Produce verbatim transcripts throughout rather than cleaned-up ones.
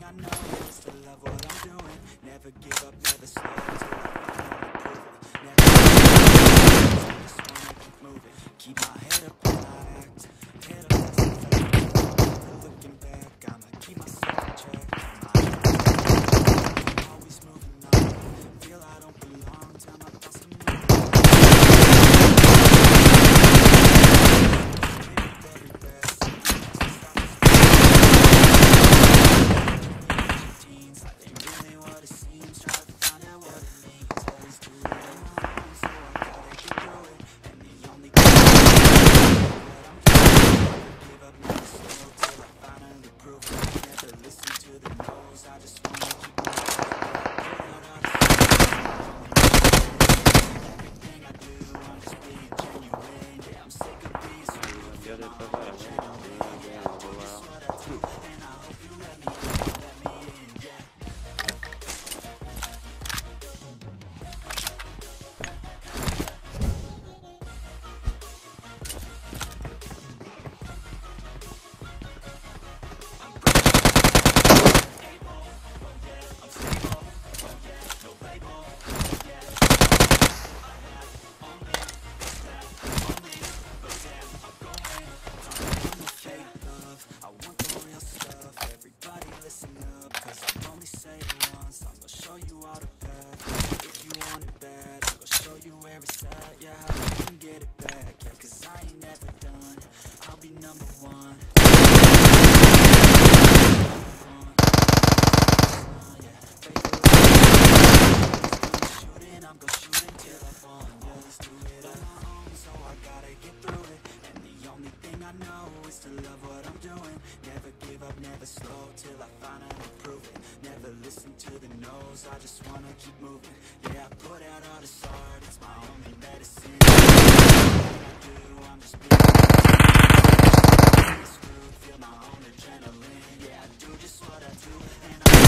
I know is to love what I'm doing. Never give up, never slow till I finally prove it. Never I just wanna keep moving. Keep my head up when I act. Head up, that's the fact. Never looking back. I'ma keep myself in check. My head up, I'm always moving on. Feel I don't belong. Tell my thoughts to move on. I just wanna keep moving. Yeah, I put out all this art, it's my only medicine. Everything I do, I'm just being screwed, feel my own adrenaline. Yeah, I do just what I do, and I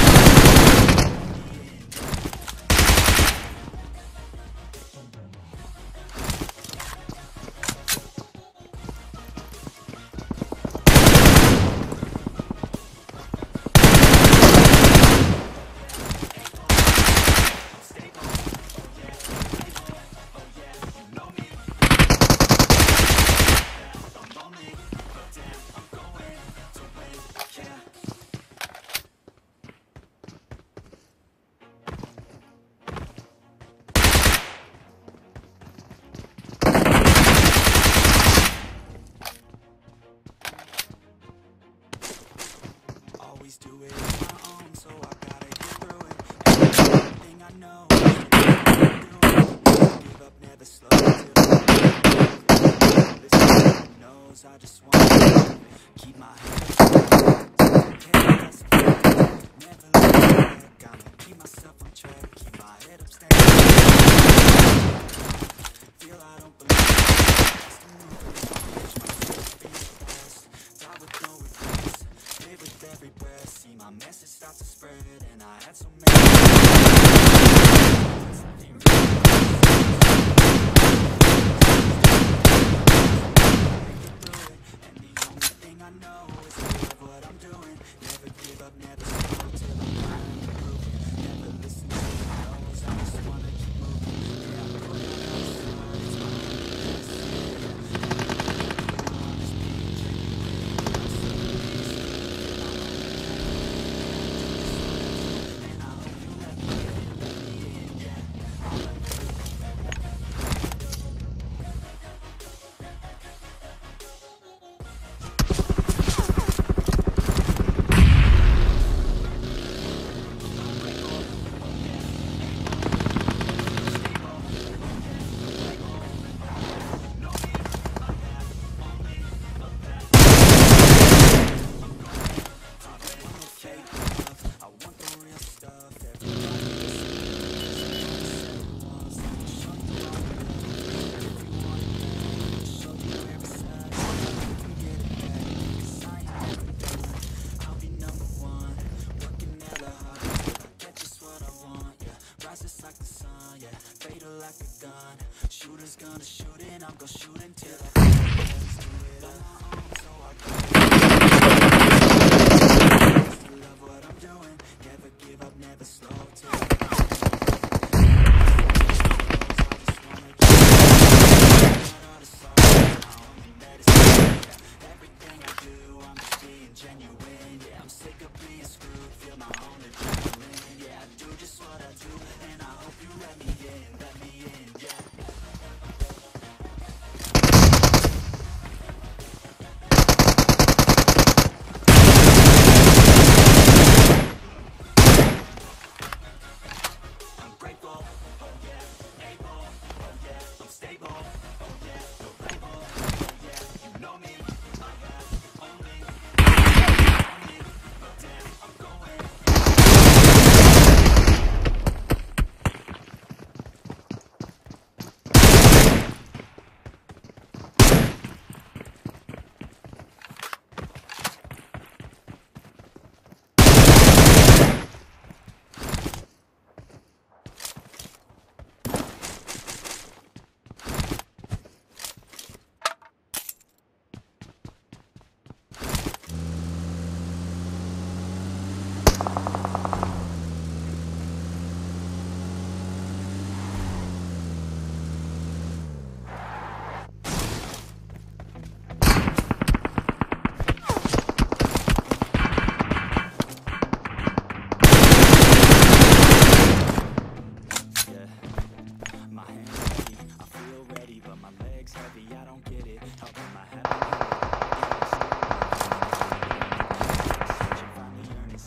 do it on my own, so I gotta get through it. Everything I know is to never give up, never slow till I listen to knows I just wanna keep my head up. Never look back, gotta keep myself on track, keep my head up standing. Feel I don't believe it's the myself being fast, die with no regrets. Live with every breath, see my message start to spread, and I had so many and the only thing I know is to love what I'm doing. Never give up, never slow till I'm finally proven. Never listen to the no's, I just wanna keep moving. Yeah, I put it on the start, it's my Shooters gonna shoot and I'm gonna shoot until I do it on my own, so I gotta love what I'm doing.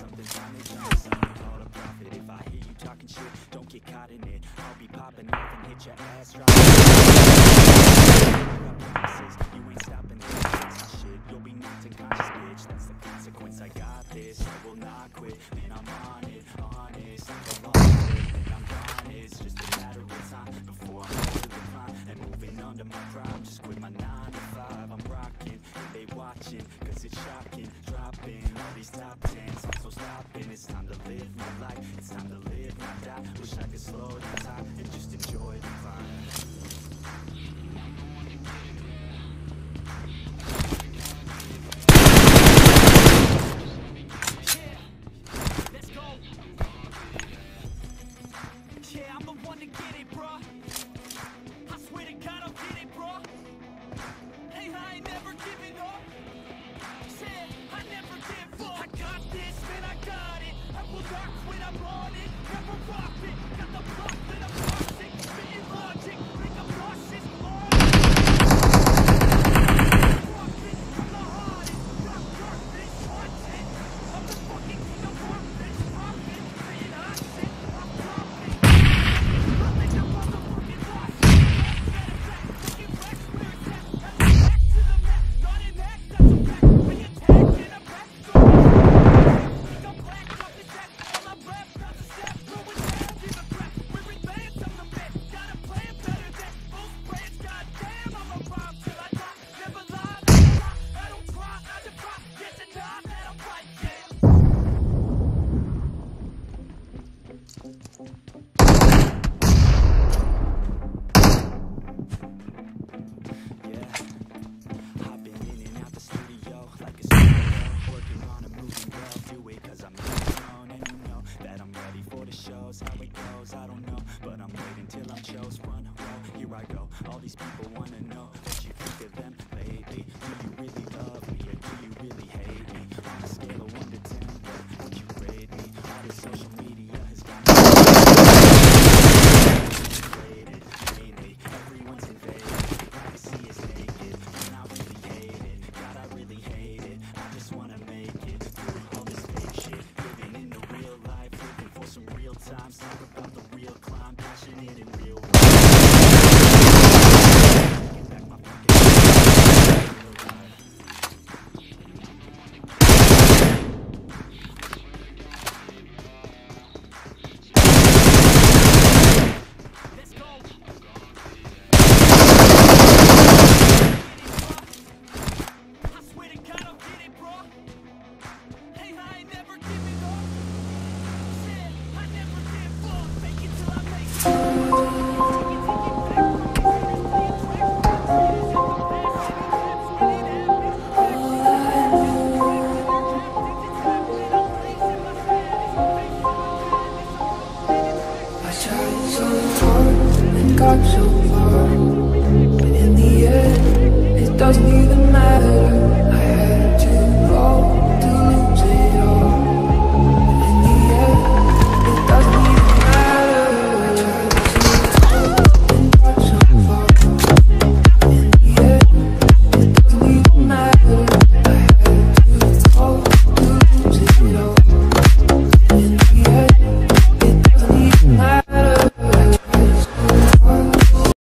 something finally done, something called a profit. If I hear you talking shit, don't get caught in it. I'll be popping off and hit your ass drop. Promises, you ain't stopping this. That's my shit, you'll be knocked unconscious, bitch. That's the consequence. I got this, I will not quit. Man, I'm on it, honest. I'm along with it, and I'm gone. It's just a matter of time before I'm over the climb and moving under my prime. Just quit my nine to five. I'm rocking, and they watching, cause it's shocking. Dropping all these top tens, I'm so stopping. It's time to live my life, it's time to live, not die. Wish I could slow down time and just enjoy the climb. All these people wanna know what you think of them lately. Do you really love me or do you really hate me? On a scale of one to ten, what would you rate me? All this social media has got me rated, mainly. Everyone's invaded, privacy is naked, and I really hate it. God, I really hate it. I just wanna make it through all this fake shit. Living in the real life, looking for some real time. Talk about the real climb, passionate and real. Got so far, but in the end, it doesn't even matter.